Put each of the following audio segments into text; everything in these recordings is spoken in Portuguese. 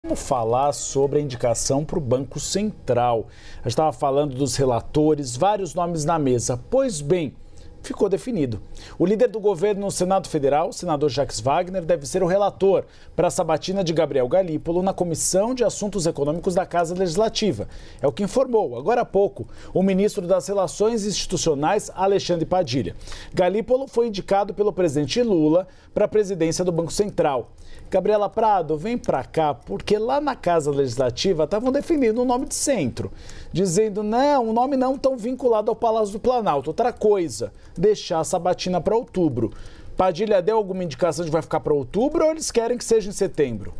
Vamos falar sobre a indicação para o Banco Central. A gente estava falando dos relatores, vários nomes na mesa. Pois bem, ficou definido. O líder do governo no Senado Federal, o senador Jacques Wagner, deve ser o relator para a sabatina de Gabriel Galípolo na Comissão de Assuntos Econômicos da Casa Legislativa. É o que informou, agora há pouco, o ministro das Relações Institucionais, Alexandre Padilha. Galípolo foi indicado pelo presidente Lula para a presidência do Banco Central. Gabriela Prado, vem para cá, porque lá na Casa Legislativa estavam definindo um nome de centro, dizendo, não, um nome não tão vinculado ao Palácio do Planalto, outra coisa, deixar a sabatina para outubro. Padilha deu alguma indicação de que vai ficar para outubro ou eles querem que seja em setembro?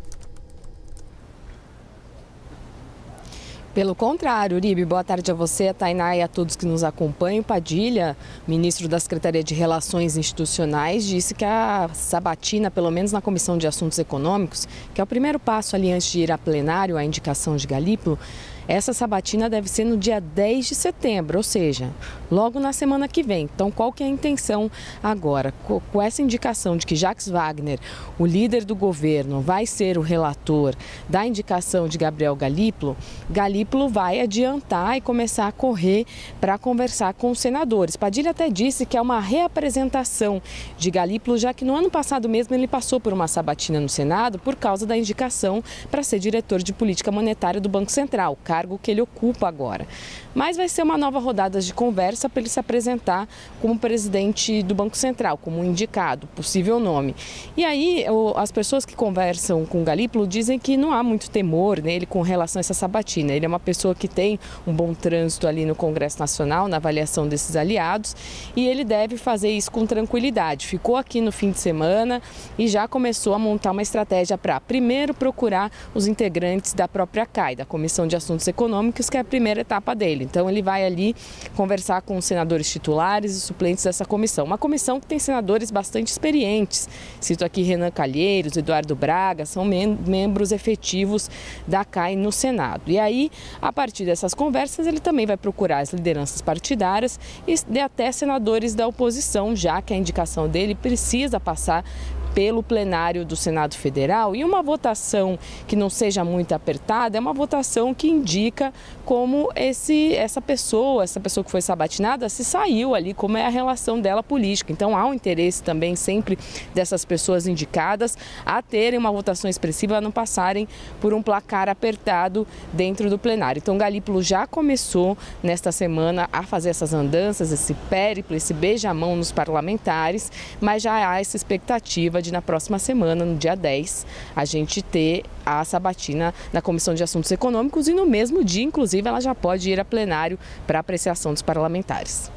Pelo contrário, Uribe, boa tarde a você, a Tainá e a todos que nos acompanham. Padilha, ministro da Secretaria de Relações Institucionais, disse que a sabatina, pelo menos na Comissão de Assuntos Econômicos, que é o primeiro passo ali antes de ir a plenário, a indicação de Galípolo, essa sabatina deve ser no dia 10 de setembro, ou seja, logo na semana que vem. Então, qual que é a intenção agora? Com essa indicação de que Jacques Wagner, o líder do governo, vai ser o relator da indicação de Gabriel Galípolo, Galípolo vai adiantar e começar a correr para conversar com os senadores. Padilha até disse que é uma reapresentação de Galípolo, já que no ano passado mesmo ele passou por uma sabatina no Senado por causa da indicação para ser diretor de política monetária do Banco Central, cargo que ele ocupa agora. Mas vai ser uma nova rodada de conversa para ele se apresentar como presidente do Banco Central, como indicado, possível nome. E aí, as pessoas que conversam com o Galípolo dizem que não há muito temor nele com relação a essa sabatina. Ele é uma pessoa que tem um bom trânsito ali no Congresso Nacional, na avaliação desses aliados, e ele deve fazer isso com tranquilidade. Ficou aqui no fim de semana e já começou a montar uma estratégia para, primeiro, procurar os integrantes da própria CAI, da Comissão de Assuntos Econômicos, que é a primeira etapa dele. Então, ele vai ali conversar com os senadores titulares e suplentes dessa comissão. Uma comissão que tem senadores bastante experientes. Cito aqui Renan Calheiros, Eduardo Braga, são membros efetivos da CAI no Senado. E aí, a partir dessas conversas, ele também vai procurar as lideranças partidárias e até senadores da oposição, já que a indicação dele precisa passar pelo plenário do Senado Federal, e uma votação que não seja muito apertada é uma votação que indica como essa pessoa que foi sabatinada se saiu ali, como é a relação dela política. Então há um interesse também sempre dessas pessoas indicadas a terem uma votação expressiva, a não passarem por um placar apertado dentro do plenário. Então Galípolo já começou nesta semana a fazer essas andanças, esse périplo, esse beijamão nos parlamentares, mas já há essa expectativa de na próxima semana, no dia 10, a gente ter a sabatina na Comissão de Assuntos Econômicos e no mesmo dia, inclusive, ela já pode ir a plenário para apreciação dos parlamentares.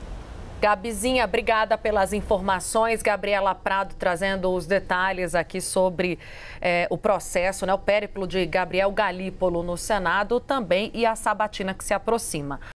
Gabizinha, obrigada pelas informações. Gabriela Prado trazendo os detalhes aqui sobre o processo, o périplo de Gabriel Galípolo no Senado também e a sabatina que se aproxima.